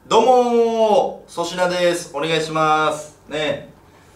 どうも粗品です。お願いしますね。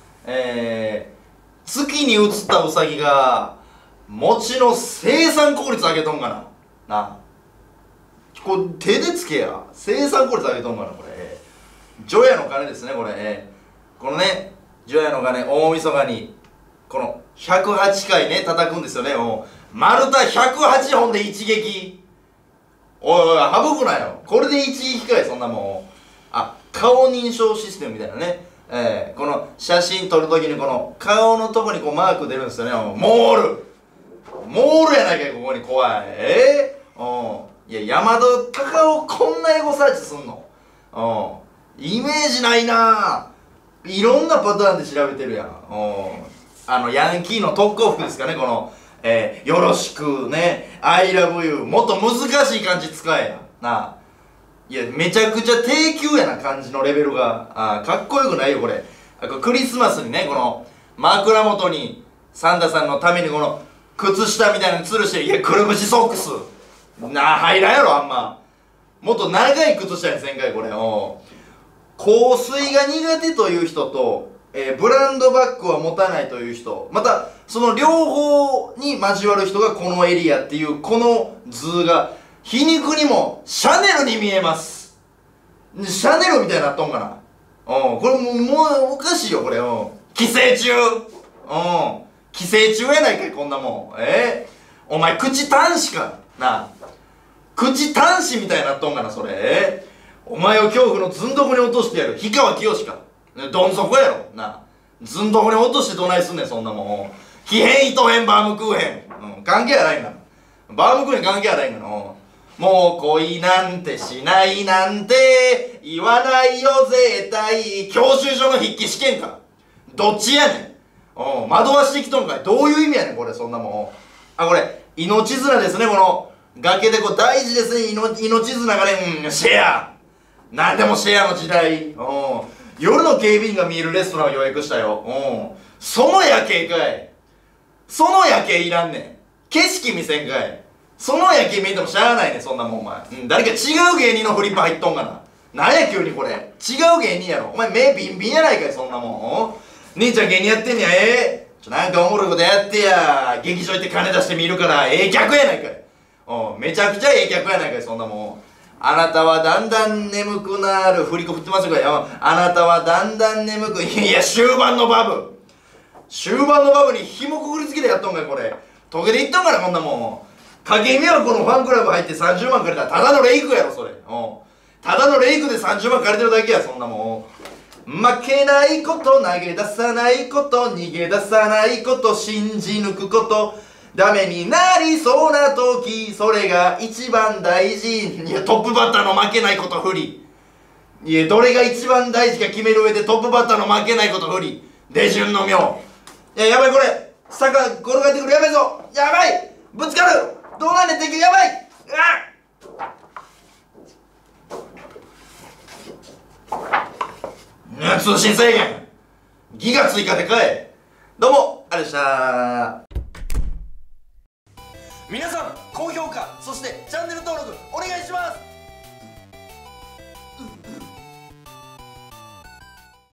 月に移ったウサギが餅の生産効率上げとんかな。なあ、これ手でつけや。生産効率上げとんかな。これ除夜の鐘ですね。このね、除夜の鐘、大晦日にこの108回ね叩くんですよね。丸太108本で一撃。おいおい、省くなよ。これで一撃かい、そんなもん。顔認証システムみたいなね。この写真撮るときにこの顔のとこにこうマーク出るんですよね。モールやないかい、ここに。怖い。いや、山田隆夫こんなエゴサーチすんの？イメージないなぁ。いろんなパターンで調べてるやん。ヤンキーの特攻服ですかね、この。よろしくね、I love you。もっと難しい漢字使えや。なあ。いや、めちゃくちゃ低級やな、漢字のレベルが。かっこよくないよ、これ。クリスマスにね、この、枕元に、サンタさんのためにこの、靴下みたいなの吊るして、いや、くるぶしソックス。入らんやろ、あんま。もっと長い靴下にせんかい、これ。香水が苦手という人と、ブランドバッグは持たないという人、またその両方に交わる人がこのエリアっていうこの図が皮肉にもシャネルに見えます。シャネルみたいになっとんかな。これもうおかしいよ、これ。寄生虫。寄生虫やないかい、こんなもん。お前口短視かな。口短視みたいになっとんかな、それ。お前を恐怖のずんどこに落としてやる氷川きよしか。どん底やろな。ずんどこに落としてどないすんねん、そんなもん。非変異と変バームクーヘン。関係やないんか。バームクーヘン関係やないんかな。もう恋なんてしないなんて言わないよ絶対。教習所の筆記試験か。どっちやねん。惑わしてきとんかい。どういう意味やねん、これ、そんなもん。これ命綱ですね。この崖でこう大事ですね。命綱がね、シェア。なんでもシェアの時代。夜の警備員が見えるレストランを予約したよ。その夜景かい。その夜景いらんねん。景色見せんかい。その夜景見えてもしゃあないねん、そんなもんお前。誰か違う芸人のフリップ入っとんかな。なんや急にこれ。違う芸人やろ。お前目ビンビンやないかい、そんなもん。兄ちゃん芸人やってんねや。なんかおもろいことやってや。劇場行って金出して見るから、客やないかい。めちゃくちゃ客やないかい、そんなもん。あなたはだんだん眠くなる。振り子振ってますよ、これ。あなたはだんだん眠く。いや、終盤のバブに紐くくりつけてやっとんかい、これ。トゲでいっとんかな、こんなもん。影見はこのファンクラブ入って30万借りたらただのレイクやろ、それ。ただのレイクで30万借りてるだけや、そんなもん。負けないこと、投げ出さないこと、逃げ出さないこと、信じ抜くこと、ダメになりそうな時、それが一番大事。いや、トップバッターの負けないこと不利。いや、どれが一番大事か決める上でトップバッターの負けないこと不利。出順の妙。いや、やばい、これ坂転がってくる。やばいぞ。やばい、ぶつかる。どうなんねん、敵。やばい。通信制限ギガ追加でかい。どうもありがとうございました。皆さん高評価、そしてチャンネル登録お願いします。